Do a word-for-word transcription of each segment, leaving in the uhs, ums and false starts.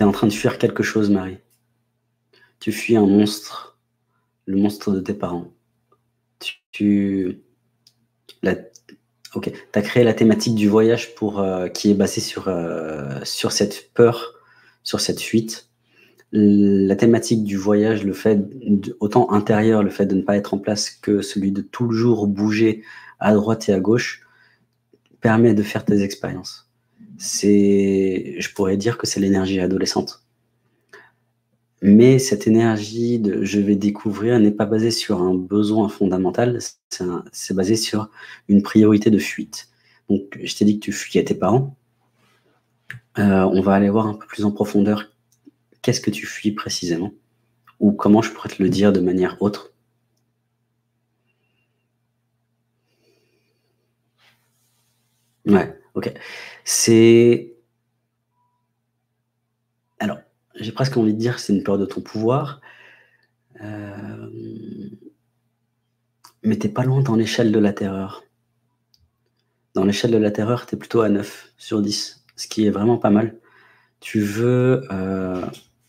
es en train de fuir quelque chose, Marie. Tu fuis un monstre, le monstre de tes parents. Tu, tu la, ok, tu as créé la thématique du voyage pour, euh, qui est basée sur, euh, sur cette peur, sur cette fuite. La thématique du voyage, le fait, de, autant intérieur, le fait de ne pas être en place que celui de toujours bouger à droite et à gauche, permet de faire tes expériences. C'est, je pourrais dire que c'est l'énergie adolescente. Mais cette énergie de je vais découvrir n'est pas basée sur un besoin fondamental, c'est un- c'est basé sur une priorité de fuite. Donc, je t'ai dit que tu fuyais tes parents. Euh, on va aller voir un peu plus en profondeur qu'est-ce que tu fuis précisément, ou comment je pourrais te le dire de manière autre. Ouais, ok. C'est... Alors, j'ai presque envie de dire que c'est une peur de ton pouvoir, euh, mais t'es pas loin dans l'échelle de la terreur. Dans l'échelle de la terreur, tu es plutôt à neuf sur dix, ce qui est vraiment pas mal. Tu veux, euh,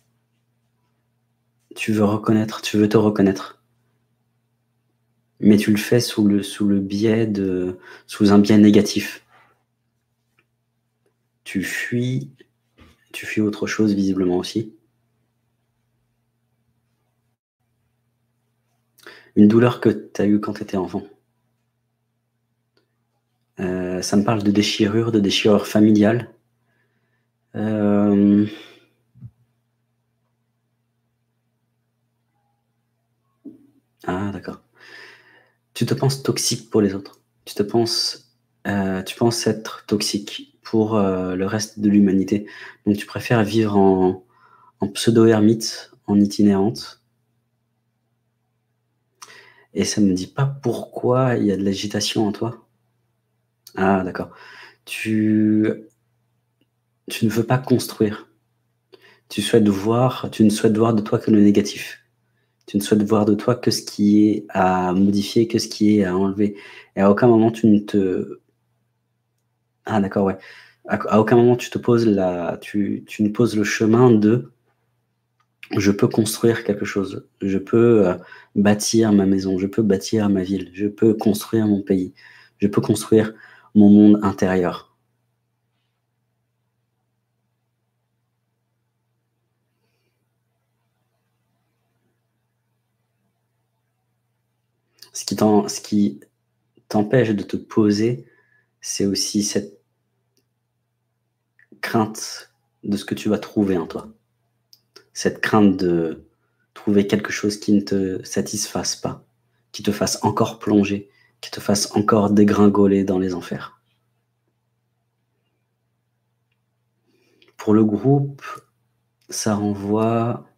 tu veux reconnaître, tu veux te reconnaître. Mais tu le fais sous le, sous le biais de, sous un biais négatif. Tu fuis, tu fuis autre chose visiblement aussi. Une douleur que tu as eue quand tu étais enfant. Euh, ça me parle de déchirure, de déchirure familiale. Euh, Ah, d'accord. Tu te penses toxique pour les autres. Tu te penses, euh, tu penses être toxique pour euh, le reste de l'humanité. Donc tu préfères vivre en, en pseudo-ermite, en itinérante. Et ça ne me dit pas pourquoi il y a de l'agitation en toi. Ah, d'accord. Tu, tu ne veux pas construire. Tu souhaites voir, tu ne souhaites voir de toi que le négatif. Tu ne souhaites voir de toi que ce qui est à modifier, que ce qui est à enlever. Et à aucun moment tu ne te... Ah, d'accord, ouais. À, à aucun moment tu te poses la, tu, tu ne poses le chemin de je peux construire quelque chose, je peux euh, bâtir ma maison, je peux bâtir ma ville, je peux construire mon pays, je peux construire mon monde intérieur. Ce qui t'en- ce qui t'empêche de te poser, c'est aussi cette crainte de ce que tu vas trouver en toi. Cette crainte de trouver quelque chose qui ne te satisfasse pas, qui te fasse encore plonger, qui te fasse encore dégringoler dans les enfers. Pour le groupe, ça renvoie...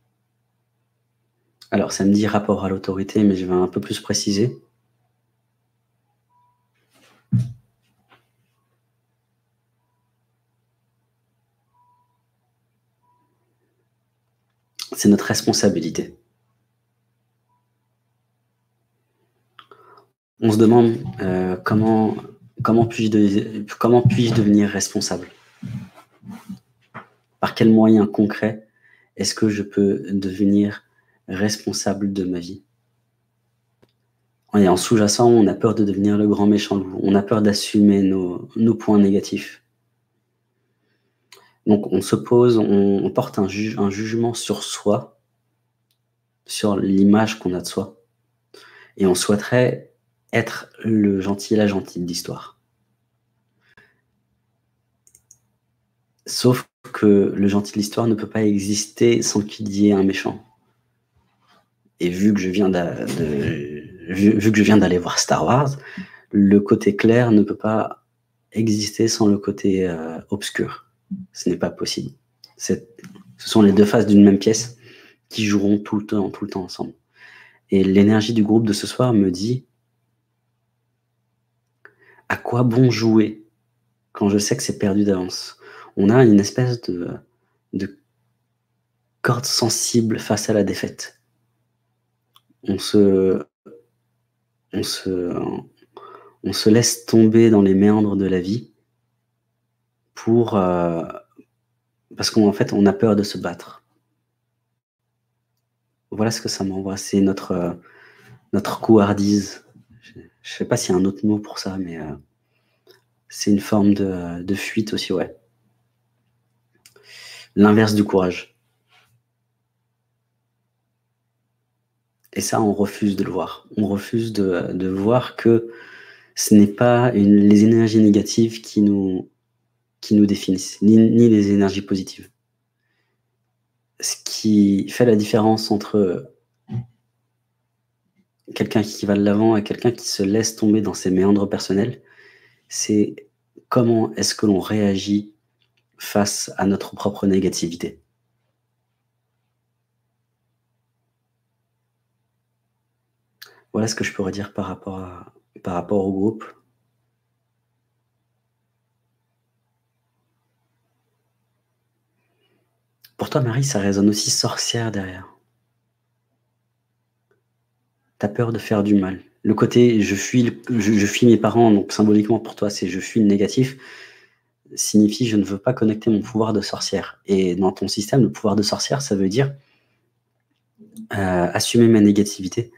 Alors, ça me dit rapport à l'autorité, mais je vais un peu plus préciser. C'est notre responsabilité. On se demande euh, comment, comment puis-je de, comment puis-je devenir responsable? Par quels moyens concrets est-ce que je peux devenir responsable de ma vie? Et en sous-jacent, on a peur de devenir le grand méchant loup. On a peur d'assumer nos, nos points négatifs. Donc on se pose, on, on porte un, ju un jugement sur soi, sur l'image qu'on a de soi. Et on souhaiterait être le gentil et la gentille de l'histoire. Sauf que le gentil de l'histoire ne peut pas exister sans qu'il y ait un méchant. Et vu que je viens de, de, vu, vu que je viens d'aller voir Star Wars, le côté clair ne peut pas exister sans le côté euh, obscur. Ce n'est pas possible. Ce sont les deux faces d'une même pièce qui joueront tout le temps, tout le temps ensemble. Et l'énergie du groupe de ce soir me dit à quoi bon jouer quand je sais que c'est perdu d'avance. On a une espèce de, de corde sensible face à la défaite. On se, on se, on se laisse tomber dans les méandres de la vie pour, euh, Parce qu'en fait, on a peur de se battre. Voilà ce que ça m'envoie, c'est notre, euh, notre couardise. Je ne sais pas s'il y a un autre mot pour ça, mais euh, c'est une forme de, de fuite aussi, ouais. L'inverse du courage. Et ça, on refuse de le voir. On refuse de, de voir que ce n'est pas une, les énergies négatives qui nous, qui nous définissent, ni, ni les énergies positives. Ce qui fait la différence entre quelqu'un qui va de l'avant et quelqu'un qui se laisse tomber dans ses méandres personnels, c'est comment est-ce que l'on réagit face à notre propre négativité. Voilà ce que je pourrais dire par rapport, à, par rapport au groupe. Pour toi, Marie, ça résonne aussi sorcière derrière. T'as peur de faire du mal. Le côté je fuis, le, je, je fuis mes parents, donc symboliquement pour toi, c'est je fuis le négatif, signifie je ne veux pas connecter mon pouvoir de sorcière. Et dans ton système, le pouvoir de sorcière, ça veut dire euh, assumer ma négativité,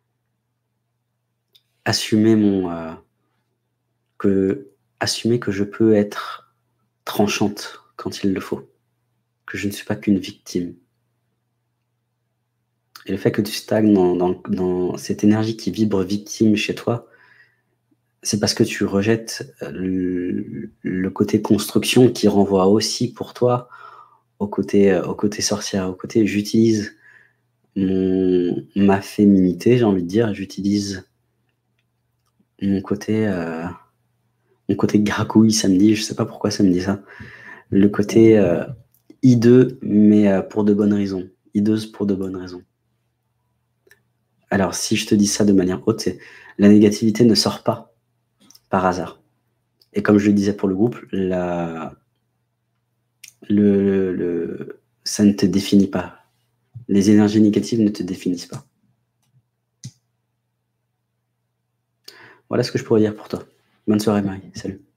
assumer mon euh, que assumer que je peux être tranchante quand il le faut, que je ne suis pas qu'une victime. Et le fait que tu stagnes dans, dans, dans cette énergie qui vibre victime chez toi, c'est parce que tu rejettes le, le côté construction qui renvoie aussi pour toi au côté, au côté sorcière, au côté j'utilise mon, ma féminité, j'ai envie de dire, j'utilise mon côté, euh, mon côté gracouille, ça me dit, je sais pas pourquoi ça me dit ça, le côté euh, hideux, mais euh, pour de bonnes raisons, hideuse pour de bonnes raisons. Alors, si je te dis ça de manière haute, c'est la négativité ne sort pas par hasard. Et comme je le disais pour le groupe, la, le, le, ça ne te définit pas. Les énergies négatives ne te définissent pas. Voilà ce que je pourrais dire pour toi. Bonne soirée, Marie. Salut.